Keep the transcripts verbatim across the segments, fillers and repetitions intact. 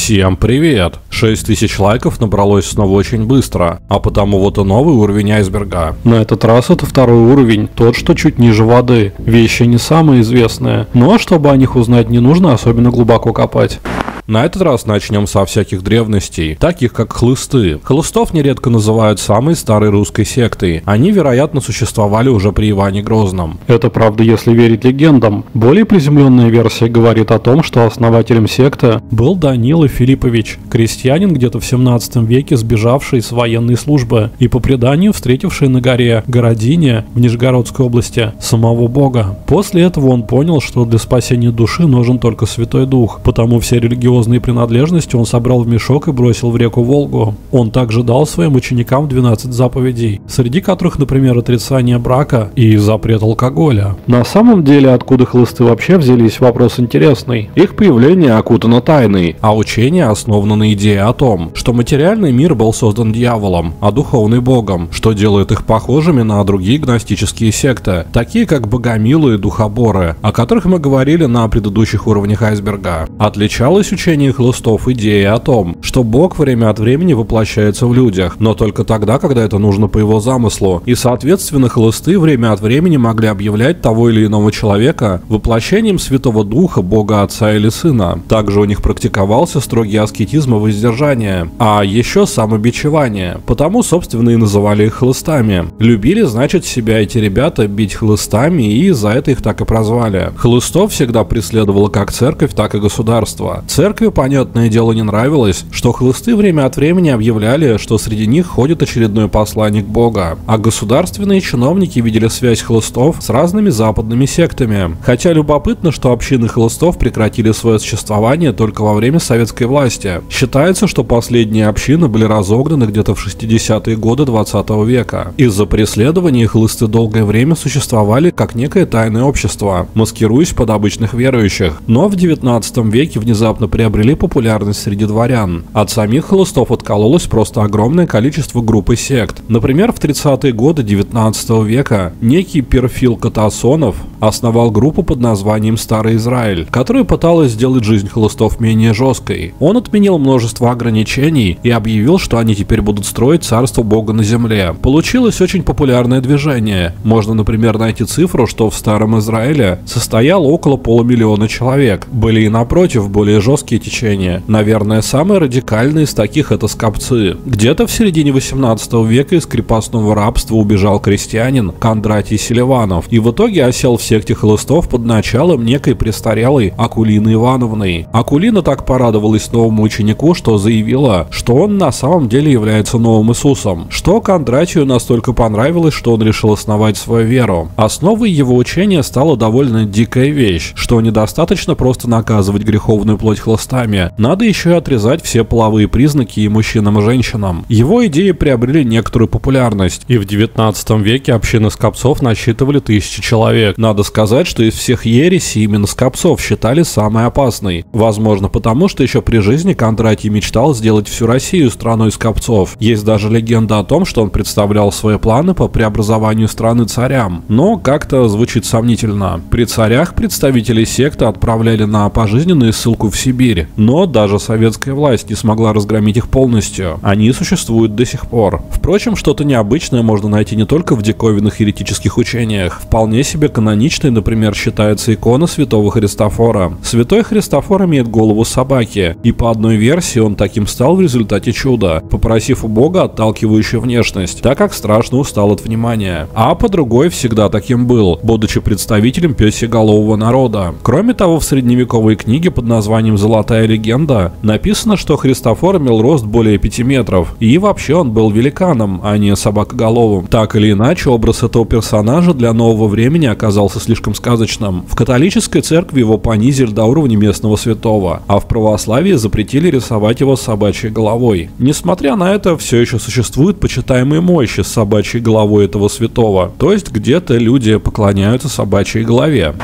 Всем привет! шесть тысяч лайков набралось снова очень быстро, а потому вот и новый уровень айсберга. На этот раз это второй уровень, тот, что чуть ниже воды. Вещи не самые известные, но чтобы о них узнать не нужно особенно глубоко копать. На этот раз начнем со всяких древностей, таких как хлысты. Хлыстов нередко называют самой старой русской сектой. Они, вероятно, существовали уже при Иване Грозном. Это правда, если верить легендам. Более приземленная версия говорит о том, что основателем секты был Данила Филиппович, крестьянин где-то в семнадцатом веке, сбежавший с военной службы и по преданию встретивший на горе Городине в Нижегородской области самого Бога. После этого он понял, что для спасения души нужен только Святой Дух, потому все религиозные принадлежности он собрал в мешок и бросил в реку Волгу. Он также дал своим ученикам двенадцать заповедей, среди которых, например, отрицание брака и запрет алкоголя. На самом деле, откуда хлысты вообще взялись, вопрос интересный. Их появление окутано тайной, а учение основано на идее о том, что материальный мир был создан дьяволом, а духовный богом, что делает их похожими на другие гностические секты, такие как богомилы и духоборы, о которых мы говорили на предыдущих уровнях айсберга. Отличалось учение Учение хлыстов идея о том, что Бог время от времени воплощается в людях, но только тогда, когда это нужно по его замыслу, и соответственно хлысты время от времени могли объявлять того или иного человека воплощением Святого Духа, Бога Отца или Сына. Также у них практиковался строгий аскетизм и воздержание, а еще самобичевание, потому собственно и называли их хлыстами. Любили, значит, себя эти ребята бить хлыстами, и за это их так и прозвали. Хлыстов всегда преследовала как церковь, так и государство. Церковь, понятное дело, не нравилось, что хлысты время от времени объявляли, что среди них ходит очередной посланник Бога, а государственные чиновники видели связь хлыстов с разными западными сектами. Хотя любопытно, что общины хлыстов прекратили свое существование только во время советской власти. Считается, что последние общины были разогнаны где-то в шестидесятые годы двадцатого века. Из-за преследований хлысты долгое время существовали как некое тайное общество, маскируясь под обычных верующих, но в девятнадцатом веке внезапно приобрели популярность среди дворян. От самих хлыстов откололось просто огромное количество групп и сект. Например, в тридцатые годы девятнадцатого века некий Перфил Катасонов основал группу под названием Старый Израиль, которая пыталась сделать жизнь хлыстов менее жесткой. Он отменил множество ограничений и объявил, что они теперь будут строить царство Бога на земле. Получилось очень популярное движение. Можно, например, найти цифру, что в Старом Израиле состояло около полумиллиона человек. Были и напротив более жесткие течения. Наверное, самые радикальные из таких это скопцы. Где-то в середине восемнадцатого века из крепостного рабства убежал крестьянин Кондратий Селиванов и в итоге осел в секте хлыстов под началом некой престарелой Акулины Ивановны. Акулина так порадовалась новому ученику, что заявила, что он на самом деле является новым Иисусом, что Кондратию настолько понравилось, что он решил основать свою веру. Основой его учения стала довольно дикая вещь, что недостаточно просто наказывать греховную плоть хлыстами, надо еще и отрезать все половые признаки и мужчинам, и женщинам. Его идеи приобрели некоторую популярность, и в девятнадцатом веке общины скопцов насчитывали тысячи человек. Надо сказать, что из всех ересей именно скопцов считали самой опасной. Возможно, потому что еще при жизни Кондратий мечтал сделать всю Россию страной скопцов. Есть даже легенда о том, что он представлял свои планы по преобразованию страны царям, но как-то звучит сомнительно. При царях представителей секты отправляли на пожизненную ссылку в Сибирь, но даже советская власть не смогла разгромить их полностью. Они существуют до сих пор. Впрочем, что-то необычное можно найти не только в диковинных еретических учениях. Вполне себе каноничной, например, считается икона святого Христофора. Святой Христофор имеет голову собаки, и по одной версии он таким стал в результате чуда, попросив у Бога отталкивающую внешность, так как страшно устал от внимания. А по другой всегда таким был, будучи представителем пёсеголового народа. Кроме того, в средневековой книге под названием «Золотая легенда» написано, что Христофор имел рост более пяти метров, и вообще он был великаном, а не собакоголовым. Так или иначе, образ этого персонажа для нового времени оказался слишком сказочным. В католической церкви его понизили до уровня местного святого, а в православии запретили рисовать его с собачьей головой. Несмотря на это, все еще существуют почитаемые мощи с собачьей головой этого святого, то есть где-то люди поклоняются собачьей голове.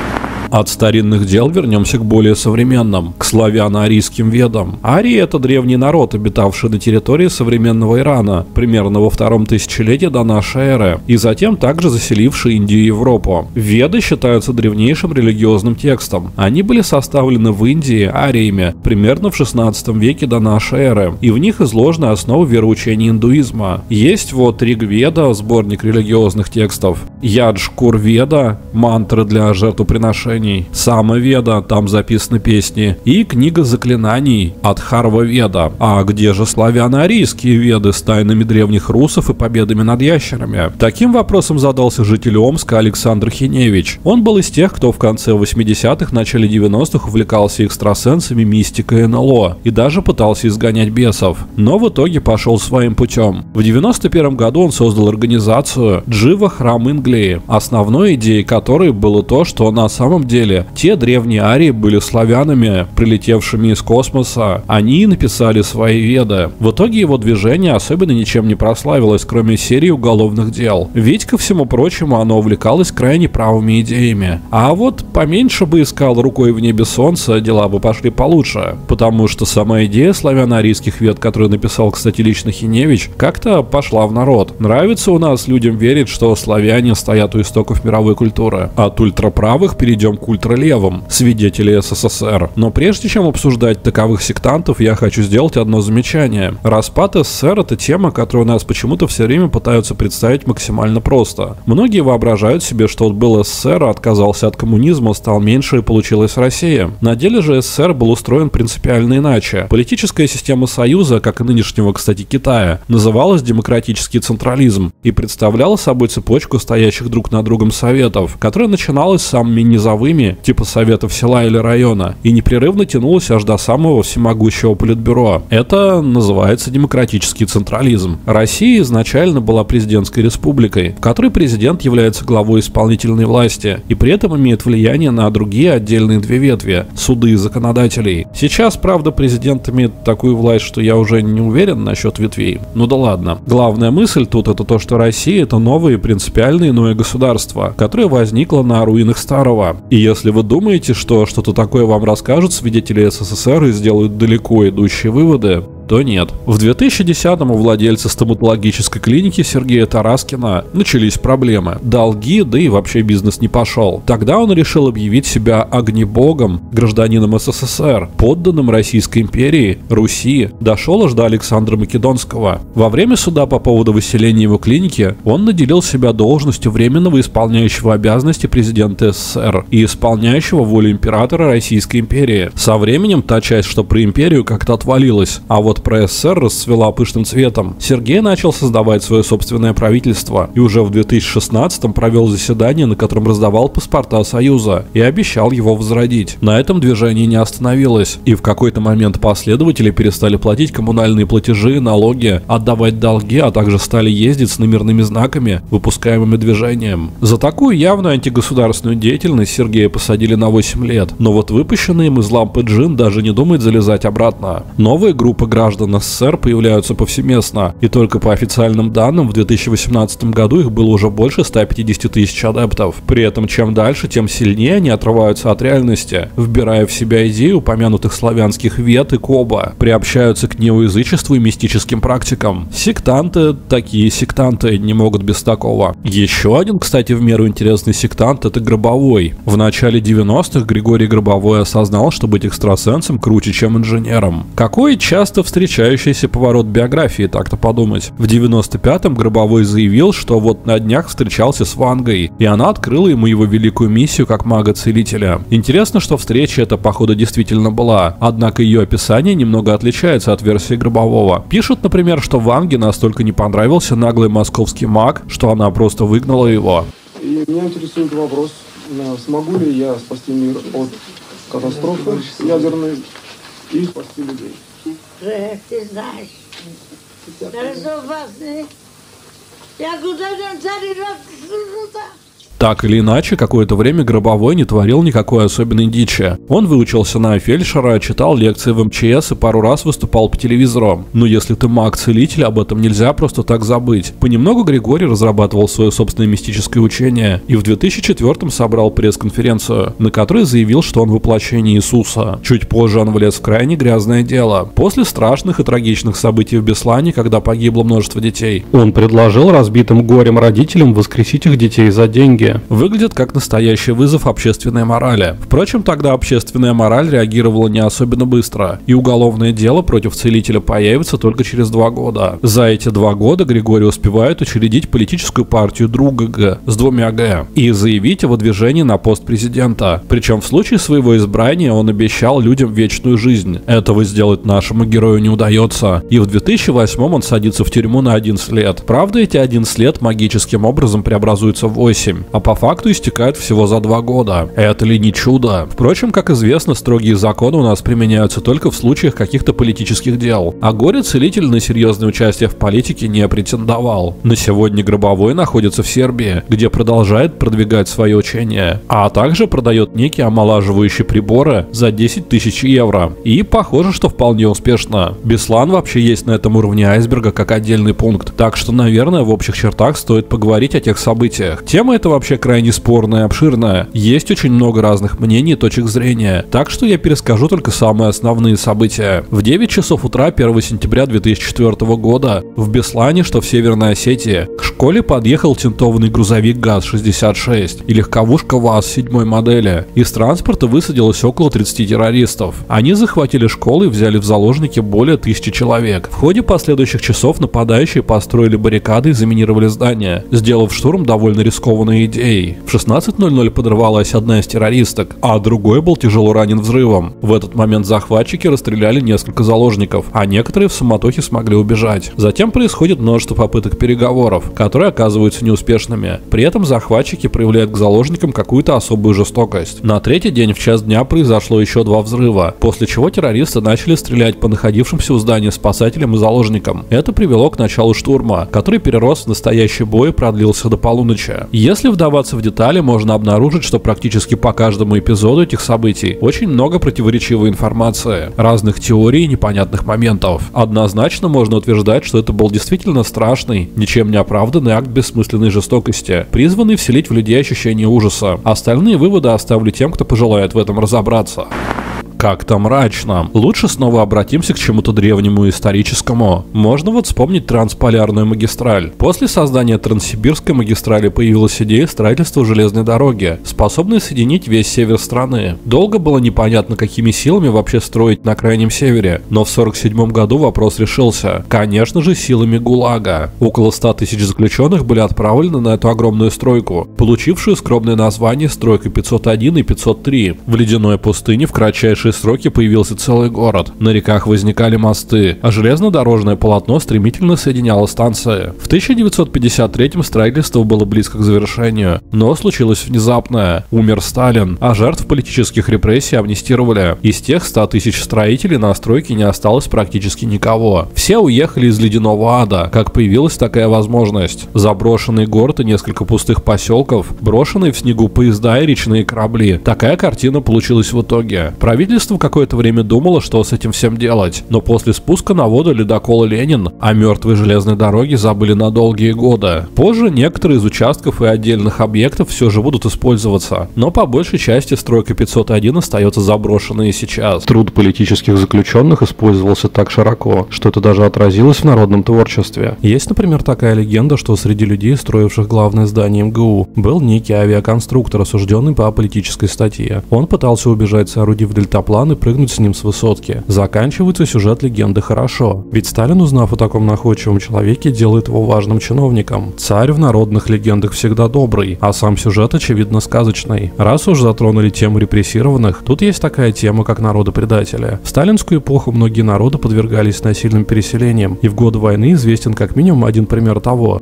От старинных дел вернемся к более современным, к славяно-арийским ведам. Арии — это древний народ, обитавший на территории современного Ирана, примерно во втором тысячелетии до нашей эры, и затем также заселивший Индию и Европу. Веды считаются древнейшим религиозным текстом. Они были составлены в Индии ариями примерно в шестнадцатом веке до нашей эры, и в них изложены основы вероучения индуизма. Есть вот Ригведа, сборник религиозных текстов, Яджкур-веда, мантры для жертвоприношений, Самаведа, там записаны песни, и книга заклинаний Адхарва-веда. А где же славяно-арийские веды с тайнами древних русов и победами над ящерами? Таким вопросом задался житель Омска Александр Хиневич. Он был из тех, кто в конце восьмидесятых, начале девяностых увлекался экстрасенсами, мистикой и эн эл о, и даже пытался изгонять бесов, но в итоге пошел своим путем. В девяносто первом году он создал организацию Джива Храм Инглии, основной идеей которой было то, что на самом деле те древние арии были славянами, прилетевшими из космоса. Они написали свои веды. В итоге его движение особенно ничем не прославилось, кроме серии уголовных дел. Ведь, ко всему прочему, оно увлекалось крайне правыми идеями. А вот поменьше бы искал рукой в небе солнца, дела бы пошли получше. Потому что сама идея славяно-арийских вед, которую написал, кстати, лично Хиневич, как-то пошла в народ. Нравится у нас людям верить, что славяне стоят у истоков мировой культуры. От ультраправых перейдем к ультралевым, свидетели эс эс эс эр. Но прежде чем обсуждать таковых сектантов, я хочу сделать одно замечание. Распад эс эс эс эр — это тема, которую у нас почему-то все время пытаются представить максимально просто. Многие воображают себе, что вот был эс эс эс эр, отказался от коммунизма, стал меньше и получилась Россия. На деле же эс эс эс эр был устроен принципиально иначе. Политическая система Союза, как и нынешнего, кстати, Китая, называлась демократический централизм и представляла собой цепочку стоящих друг над другом советов, которая начиналась самыми низовыми, типа советов села или района, и непрерывно тянулась аж до самого всемогущего политбюро. Это называется демократический централизм. Россия изначально была президентской республикой, в которой президент является главой исполнительной власти и при этом имеет влияние на другие отдельные две ветви – суды и законодателей. Сейчас, правда, президент имеет такую власть, что я уже не уверен насчет ветвей. Ну да ладно. Главная мысль тут это то, что Россия – это новое и принципиально иное государство, которое возникло на руинах старого. И если вы думаете, что что-то такое вам расскажут свидетели эс эс эс эр и сделают далеко идущие выводы, то нет. В две тысячи десятом у владельца стоматологической клиники Сергея Тараскина начались проблемы. Долги, да и вообще бизнес не пошел. Тогда он решил объявить себя огнебогом, гражданином эс эс эс эр, подданным Российской империи, Руси, дошел аж до Александра Македонского. Во время суда по поводу выселения его клиники он наделил себя должностью временного исполняющего обязанности президента эс эс эс эр и исполняющего волю императора Российской империи. Со временем та часть, что про империю, как-то отвалилась, а вот про эс эс эс эр расцвела пышным цветом. Сергей начал создавать свое собственное правительство и уже в две тысячи шестнадцатом провел заседание, на котором раздавал паспорта Союза и обещал его возродить. На этом движение не остановилось, и в какой-то момент последователи перестали платить коммунальные платежи, налоги, отдавать долги, а также стали ездить с номерными знаками, выпускаемыми движением. За такую явную антигосударственную деятельность Сергея посадили на восемь лет, но вот выпущенный им из лампы джин даже не думает залезать обратно. Новая группа граждан граждан эс эс эс эр появляются повсеместно, и только по официальным данным в две тысячи восемнадцатом году их было уже больше ста пятидесяти тысяч адептов. При этом чем дальше, тем сильнее они отрываются от реальности, вбирая в себя идеи упомянутых славянских вед и коба, приобщаются к неоязычеству и мистическим практикам. Сектанты, такие сектанты, не могут без такого. Еще один, кстати, в меру интересный сектант — это Гробовой. В начале девяностых Григорий Гробовой осознал, что быть экстрасенсом круче, чем инженером. Какой часто встречающийся поворот биографии, так-то подумать. В девяносто пятом Гробовой заявил, что вот на днях встречался с Вангой, и она открыла ему его великую миссию как мага-целителя. Интересно, что встреча эта, походу, действительно была, однако ее описание немного отличается от версии Гробового. Пишут, например, что Ванге настолько не понравился наглый московский маг, что она просто выгнала его. И меня интересует вопрос, смогу ли я спасти мир от катастрофы ядерной и спасти людей? Że ty znasz. Teraz obecny. Jak uderzę cały rok rzuca. Так или иначе, какое-то время Гробовой не творил никакой особенной дичи. Он выучился на фельдшера, читал лекции в эм че эс и пару раз выступал по телевизору. Но если ты маг-целитель, об этом нельзя просто так забыть. Понемногу Григорий разрабатывал свое собственное мистическое учение и в две тысячи четвёртом собрал пресс-конференцию, на которой заявил, что он воплощение Иисуса. Чуть позже он влез в крайне грязное дело. После страшных и трагичных событий в Беслане, когда погибло множество детей, он предложил разбитым горем родителям воскресить их детей за деньги. Выглядит как настоящий вызов общественной морали. Впрочем, тогда общественная мораль реагировала не особенно быстро, и уголовное дело против целителя появится только через два года. За эти два года Григорий успевает учредить политическую партию Друга Г с двумя Г и заявить о выдвижении на пост президента. Причем в случае своего избрания он обещал людям вечную жизнь. Этого сделать нашему герою не удается, и в две тысячи восьмом он садится в тюрьму на одиннадцать лет. Правда, эти одиннадцать лет магическим образом преобразуются в восемь, а по факту истекают всего за два года. Это ли не чудо? Впрочем, как известно, строгие законы у нас применяются только в случаях каких-то политических дел, а горе-целитель на серьезное участие в политике не претендовал. На сегодня Гробовой находится в Сербии, где продолжает продвигать свое учение, а также продает некие омолаживающие приборы за десять тысяч евро. И похоже, что вполне успешно. Беслан вообще есть на этом уровне айсберга как отдельный пункт, так что, наверное, в общих чертах стоит поговорить о тех событиях. Тема эта вообще крайне спорная и обширная. Есть очень много разных мнений и точек зрения, так что я перескажу только самые основные события. В девять часов утра первого сентября две тысячи четвёртого года в Беслане, что в Северной Осетии, к школе подъехал тентованный грузовик ГАЗ шестьдесят шесть и легковушка ВАЗ седьмой модели. Из транспорта высадилось около тридцати террористов. Они захватили школу и взяли в заложники более тысячи человек. В ходе последующих часов нападающие построили баррикады и заминировали здание, сделав штурм довольно рискованной идеей. В шестнадцать ноль ноль подорвалась одна из террористок, а другой был тяжело ранен взрывом. В этот момент захватчики расстреляли несколько заложников, а некоторые в суматохе смогли убежать. Затем происходит множество попыток переговоров, которые оказываются неуспешными. При этом захватчики проявляют к заложникам какую-то особую жестокость. На третий день в час дня произошло еще два взрыва, после чего террористы начали стрелять по находившимся у здания спасателям и заложникам. Это привело к началу штурма, который перерос в настоящий бой и продлился до полуночи. Если вдаваться в детали, можно обнаружить, что практически по каждому эпизоду этих событий очень много противоречивой информации, разных теорий и непонятных моментов. Однозначно можно утверждать, что это был действительно страшный, ничем не оправданный акт бессмысленной жестокости, призванный вселить в людей ощущение ужаса. Остальные выводы оставлю тем, кто пожелает в этом разобраться. Как-то мрачно. Лучше снова обратимся к чему-то древнему и историческому. Можно вот вспомнить трансполярную магистраль. После создания Транссибирской магистрали появилась идея строительства железной дороги, способной соединить весь север страны. Долго было непонятно, какими силами вообще строить на крайнем севере, но в сорок седьмом году вопрос решился. Конечно же, силами ГУЛАГа. Около ста тысяч заключенных были отправлены на эту огромную стройку, получившую скромное название «Стройка пятьсот один» и пятьсот три. В ледяной пустыне в кратчайшие сроки появился целый город. На реках возникали мосты, а железнодорожное полотно стремительно соединяло станции. В тысяча девятьсот пятьдесят третьем строительство было близко к завершению, но случилось внезапное. Умер Сталин, а жертв политических репрессий амнистировали. Из тех ста тысяч строителей на стройке не осталось практически никого. Все уехали из ледяного ада, как появилась такая возможность. Заброшенный город и несколько пустых поселков, брошенные в снегу поезда и речные корабли. Такая картина получилась в итоге. Правительство какое-то время думало, что с этим всем делать, но после спуска на воду ледокола «Ленин» о мертвой железной дороге забыли на долгие годы. Позже некоторые из участков и отдельных объектов все же будут использоваться, но по большей части стройка пятьсот один остается заброшенной и сейчас. Труд политических заключенных использовался так широко, что это даже отразилось в народном творчестве. Есть, например, такая легенда, что среди людей, строивших главное здание эм гэ у, был некий авиаконструктор, осужденный по политической статье. Он пытался убежать, соорудив дельтаплан, и прыгнуть с ним с высотки. Заканчивается сюжет легенды хорошо, ведь Сталин, узнав о таком находчивом человеке, делает его важным чиновником. Царь в народных легендах всегда добрый, а сам сюжет очевидно сказочный. Раз уж затронули тему репрессированных, тут есть такая тема, как народы-предатели. В сталинскую эпоху многие народы подвергались насильным переселениям, и в годы войны известен как минимум один пример того,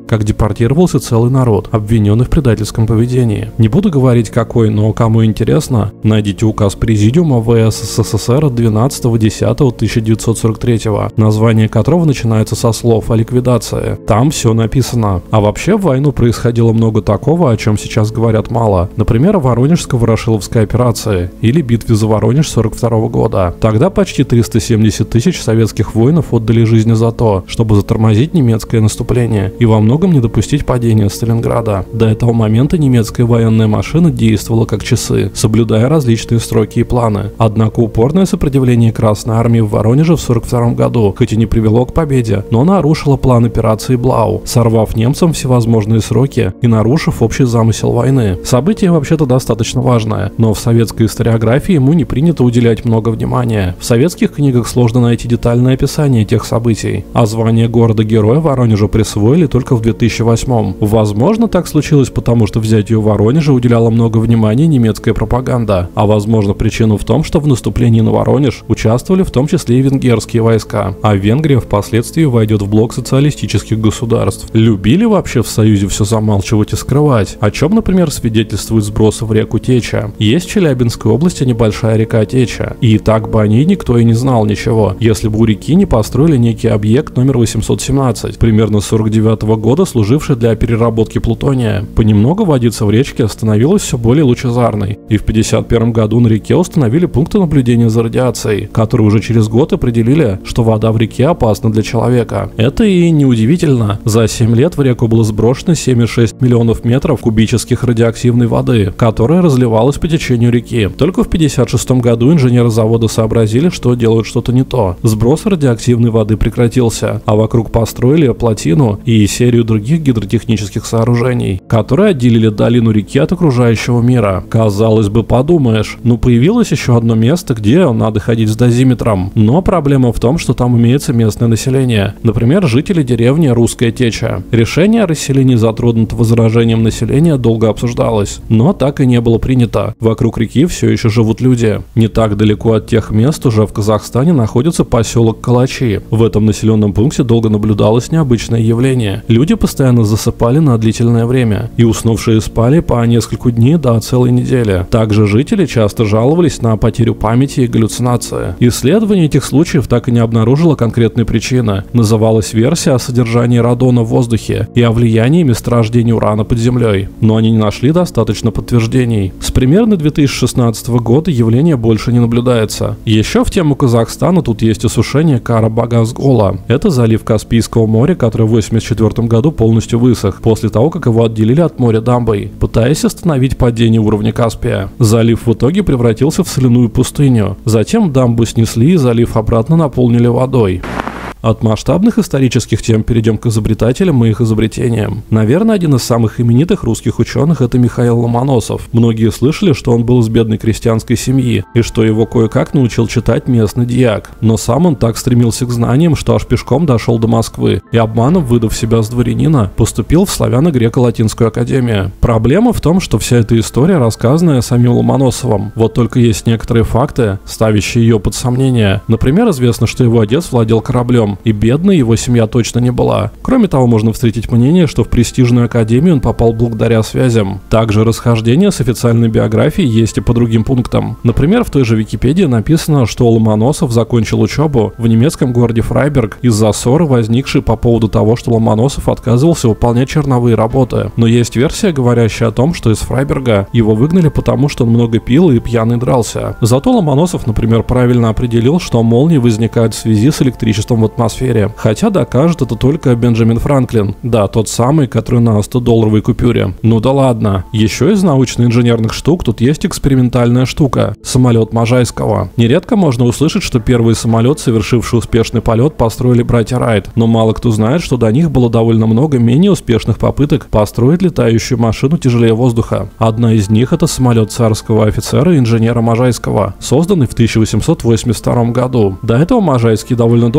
как депортировался целый народ, обвиненный в предательском поведении. Не буду говорить какой, но кому интересно, найдите указ Президиума вэ эс эс эс эс эр от двенадцатого десятого тысяча девятьсот сорок третьего, название которого начинается со слов о ликвидации. Там все написано. А вообще в войну происходило много такого, о чем сейчас говорят мало. Например, о Воронежско-Ворошиловской операции или битве за Воронеж сорок второго года. Тогда почти триста семьдесят тысяч советских воинов отдали жизни за то, чтобы затормозить немецкое наступление и во многом не допустить падения Сталинграда. До этого момента немецкая военная машина действовала как часы, соблюдая различные сроки и планы. Однако упорное сопротивление Красной Армии в Воронеже в сорок втором году хоть и не привело к победе, но нарушило план операции Блау, сорвав немцам всевозможные сроки и нарушив общий замысел войны. Событие вообще-то достаточно важное, но в советской историографии ему не принято уделять много внимания. В советских книгах сложно найти детальное описание тех событий, а звание города-героя Воронежу присвоили только в две тысячи восьмом. Возможно, так случилось потому, что взятию Воронежа уделяла много внимания немецкая пропаганда, а возможно причина в том, что в наступлении на Воронеж участвовали в том числе и венгерские войска, а Венгрия впоследствии войдет в блок социалистических государств. Любили вообще в Союзе все замалчивать и скрывать, о чем, например, свидетельствуют сбросы в реку Теча. Есть в Челябинской области небольшая река Теча, и так бы о ней никто и не знал ничего, если бы у реки не построили некий объект номер восемьсот семнадцать, примерно с сорок девятого года служивший для переработки плутония. Понемногу водица в речке становилась все более лучезарной, и в пятьдесят первом году на реке установили пункты наблюдения за радиацией, которые уже через год определили, что вода в реке опасна для человека. Это и неудивительно. За семь лет в реку было сброшено семь целых шесть десятых миллионов метров кубических радиоактивной воды, которая разливалась по течению реки. Только в пятьдесят шестом году инженеры завода сообразили, что делают что-то не то. Сброс радиоактивной воды прекратился, а вокруг построили плотину и серию других гидротехнических сооружений, которые отделили долину реки от окружающего мира. Казалось бы, подумаешь, ну появилось еще одно место, где надо ходить с дозиметром. Но проблема в том, что там имеется местное население. Например, жители деревни Русская Теча. Решение о расселении затронутого заражением населения долго обсуждалось, но так и не было принято. Вокруг реки все еще живут люди. Не так далеко от тех мест уже в Казахстане находится поселок Калачи. В этом населенном пункте долго наблюдалось необычное явление. Люди постоянно засыпали на длительное время, и уснувшие спали по несколько дней до целой недели. Также жители часто жаловались на потерю памяти и галлюцинации. Исследование этих случаев так и не обнаружило конкретной причины. Называлась версия о содержании радона в воздухе и о влиянии месторождения урана под землей, но они не нашли достаточно подтверждений. С примерно две тысячи шестнадцатого года явление больше не наблюдается. Еще в тему Казахстана тут есть осушение Кара-Багаз-Гола. Это залив Каспийского моря, который в восемьдесят четвёртом году полностью высох, после того, как его отделили от моря дамбой, пытаясь остановить падение уровня Каспия. Залив в итоге превратился в соляную пустыню. Затем дамбу снесли и залив обратно наполнили водой. От масштабных исторических тем перейдем к изобретателям и их изобретениям. Наверное, один из самых именитых русских ученых – это Михаил Ломоносов. Многие слышали, что он был из бедной крестьянской семьи, и что его кое-как научил читать местный дьяк. Но сам он так стремился к знаниям, что аж пешком дошел до Москвы, и обманом, выдав себя за дворянина, поступил в Славяно-Греко-Латинскую академию. Проблема в том, что вся эта история рассказанная самим Ломоносовым. Вот только есть некоторые факты, ставящие ее под сомнение. Например, известно, что его отец владел кораблем, и бедной его семья точно не была. Кроме того, можно встретить мнение, что в престижную академию он попал благодаря связям. Также расхождение с официальной биографией есть и по другим пунктам. Например, в той же Википедии написано, что Ломоносов закончил учебу в немецком городе Фрайберг из-за ссоры, возникшей по поводу того, что Ломоносов отказывался выполнять черновые работы. Но есть версия, говорящая о том, что из Фрайберга его выгнали потому, что он много пил и пьяный дрался. Зато Ломоносов, например, правильно определил, что молнии возникают в связи с электричеством в атмосфере. Хотя докажет это только Бенджамин Франклин. Да, тот самый, который на сто-долларовой купюре. Ну да ладно. Еще из научно-инженерных штук тут есть экспериментальная штука. Самолет Можайского. Нередко можно услышать, что первый самолет, совершивший успешный полет, построили братья Райт. Но мало кто знает, что до них было довольно много менее успешных попыток построить летающую машину тяжелее воздуха. Одна из них — это самолет царского офицера и инженера Можайского, созданный в тысяча восемьсот восемьдесят втором году. До этого Можайский довольно долго экспериментировал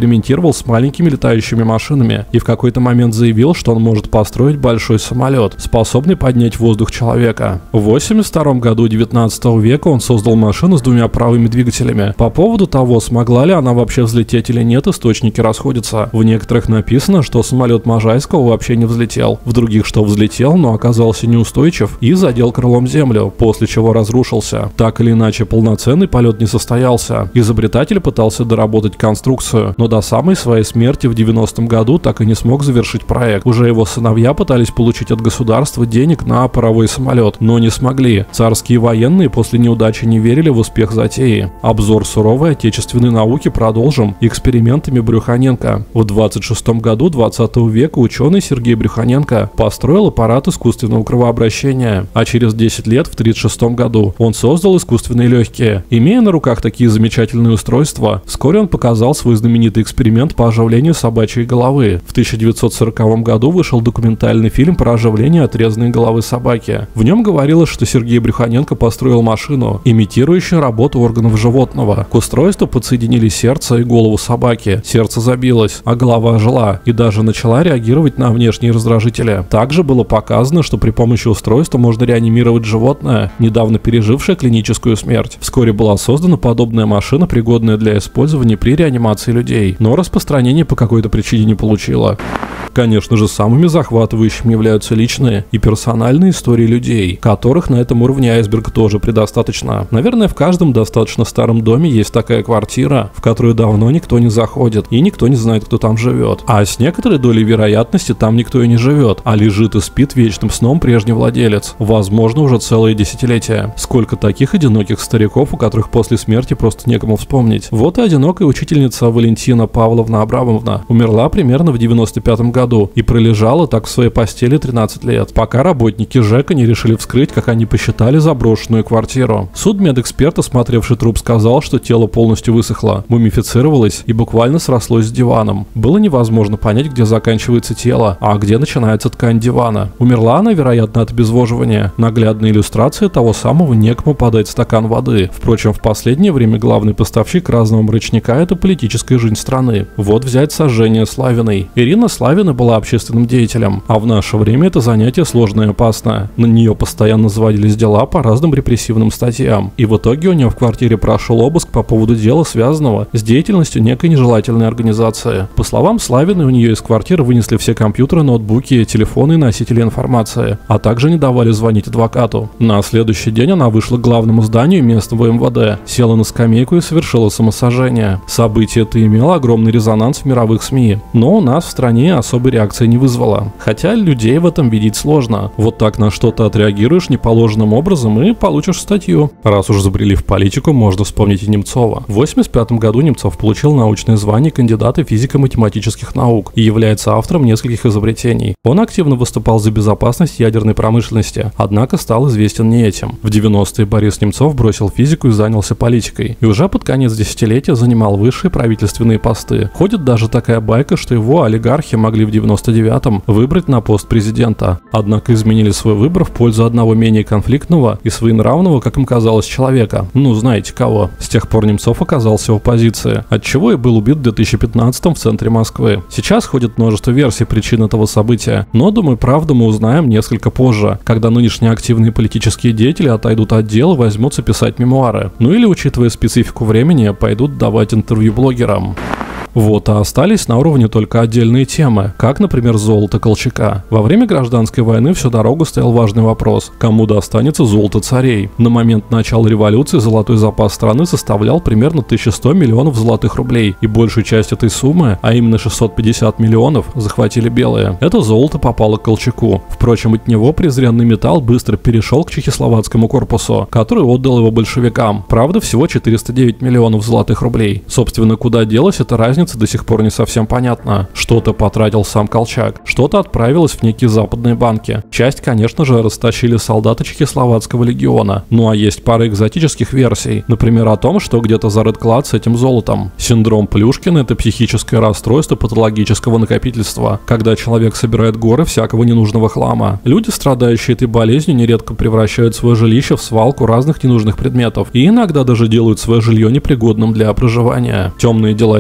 экспериментировал с маленькими летающими машинами и в какой-то момент заявил, что он может построить большой самолет, способный поднять в воздух человека. В восемьдесят втором году девятнадцатого века он создал машину с двумя правыми двигателями. По поводу того, смогла ли она вообще взлететь или нет, источники расходятся. В некоторых написано, что самолет Можайского вообще не взлетел, в других, что взлетел, но оказался неустойчив и задел крылом землю, после чего разрушился. Так или иначе, полноценный полет не состоялся. Изобретатель пытался доработать конструкцию, но до самой своей смерти в девяностом году так и не смог завершить проект. Уже его сыновья пытались получить от государства денег на паровой самолет, но не смогли. Царские военные после неудачи не верили в успех затеи. Обзор суровой отечественной науки продолжим экспериментами Брюханенко. В двадцать шестом году двадцатого века ученый Сергей Брюханенко построил аппарат искусственного кровообращения, а через десять лет, в тридцать шестом году, он создал искусственные легкие. Имея на руках такие замечательные устройства, вскоре он показал свой знаменитый эксперимент по оживлению собачьей головы. В тысяча девятьсот сороковом году вышел документальный фильм про оживление отрезанной головы собаки. В нем говорилось, что Сергей Брюханенко построил машину, имитирующую работу органов животного. К устройству подсоединили сердце и голову собаки. Сердце забилось, а голова ожила и даже начала реагировать на внешние раздражители. Также было показано, что при помощи устройства можно реанимировать животное, недавно пережившее клиническую смерть. Вскоре была создана подобная машина, пригодная для использования при реанимации людей, но распространение по какой-то причине не получила. Конечно же, самыми захватывающими являются личные и персональные истории людей, которых на этом уровне айсберга тоже предостаточно. Наверное, в каждом достаточно старом доме есть такая квартира, в которую давно никто не заходит, и никто не знает, кто там живет. А с некоторой долей вероятности там никто и не живет, а лежит и спит вечным сном прежний владелец. Возможно, уже целые десятилетия. Сколько таких одиноких стариков, у которых после смерти просто некому вспомнить. Вот и одинокая учительница Валентина Павловна Абрамовна умерла примерно в девяносто пятом году и пролежала так в своей постели тринадцать лет, пока работники ЖЭКа не решили вскрыть, как они посчитали, заброшенную квартиру. Судмедэксперт, осмотревший труп, сказал, что тело полностью высохло, мумифицировалось и буквально срослось с диваном. Было невозможно понять, где заканчивается тело, а где начинается ткань дивана. Умерла она, вероятно, от обезвоживания. Наглядная иллюстрация того самого некому подать стакан воды. Впрочем, в последнее время главный поставщик разного мрачника – это политическая жизнь страны. Вот взять сожжение Славиной. Ирина Славина была общественным деятелем, а в наше время это занятие сложное и опасное. На нее постоянно заводились дела по разным репрессивным статьям, и в итоге у нее в квартире прошел обыск по поводу дела, связанного с деятельностью некой нежелательной организации. По словам Славиной, у нее из квартиры вынесли все компьютеры, ноутбуки, телефоны и носители информации, а также не давали звонить адвокату. На следующий день она вышла к главному зданию местного эм вэ дэ, села на скамейку и совершила самосожжение. Событие это имело огромный резонанс в мировых СМИ, но у нас в стране особо реакции не вызвала. Хотя людей в этом видеть сложно. Вот так на что-то отреагируешь неположенным образом и получишь статью. Раз уж забрели в политику, можно вспомнить и Немцова. В восемьдесят пятом году Немцов получил научное звание кандидата физико-математических наук и является автором нескольких изобретений. Он активно выступал за безопасность ядерной промышленности, однако стал известен не этим. В девяностые Борис Немцов бросил физику и занялся политикой. И уже под конец десятилетия занимал высшие правительственные посты. Ходит даже такая байка, что его олигархи могли в девяносто девятом выбрать на пост президента. Однако изменили свой выбор в пользу одного менее конфликтного и своенравного, как им казалось, человека. Ну, знаете кого. С тех пор Немцов оказался в оппозиции, отчего и был убит в две тысячи пятнадцатом в центре Москвы. Сейчас ходит множество версий причин этого события, но, думаю, правду мы узнаем несколько позже, когда нынешние активные политические деятели отойдут от дела и возьмутся писать мемуары. Ну или, учитывая специфику времени, пойдут давать интервью блогерам. Вот, а остались на уровне только отдельные темы, как, например, золото Колчака. Во время гражданской войны всю дорогу стоял важный вопрос, кому достанется золото царей. На момент начала революции золотой запас страны составлял примерно тысяча сто миллионов золотых рублей, и большую часть этой суммы, а именно шестьсот пятьдесят миллионов, захватили белые. Это золото попало к Колчаку. Впрочем, от него презренный металл быстро перешел к чехословацкому корпусу, который отдал его большевикам. Правда, всего четыреста девять миллионов золотых рублей. Собственно, куда делась эта разница, до сих пор не совсем понятно. Что-то потратил сам Колчак, что-то отправилось в некие западные банки. Часть, конечно же, растащили солдаты Чехословацкого легиона. Ну а есть пара экзотических версий. Например, о том, что где-то зарыт клад с этим золотом. Синдром Плюшкина – это психическое расстройство патологического накопительства, когда человек собирает горы всякого ненужного хлама. Люди, страдающие этой болезнью, нередко превращают свое жилище в свалку разных ненужных предметов и иногда даже делают свое жилье непригодным для проживания. Темные дела синергии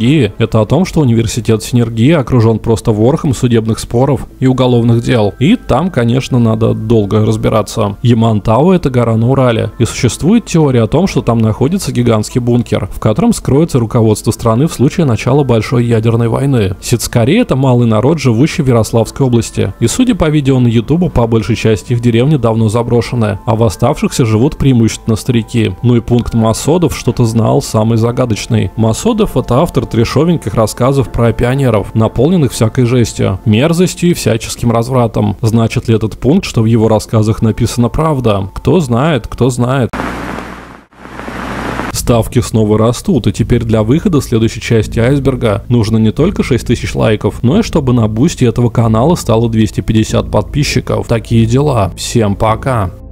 Синергии – это о том, что университет Синергии окружен просто ворохом судебных споров и уголовных дел. И там, конечно, надо долго разбираться. Ямантау – это гора на Урале, и существует теория о том, что там находится гигантский бункер, в котором скроется руководство страны в случае начала большой ядерной войны. Сицкари – это малый народ, живущий в Ярославской области, и судя по видео на ютубу, по большей части их деревни давно заброшены, а в оставшихся живут преимущественно старики. Ну и пункт Масодов что-то знал самый загадочный. Масодов – это автор трешовеньких рассказов про пионеров, наполненных всякой жестью, мерзостью и всяческим развратом. Значит ли этот пункт, что в его рассказах написана правда? Кто знает, кто знает. Ставки снова растут, и теперь для выхода следующей части айсберга нужно не только шесть тысяч лайков, но и чтобы на бусте этого канала стало двести пятьдесят подписчиков. Такие дела. Всем пока!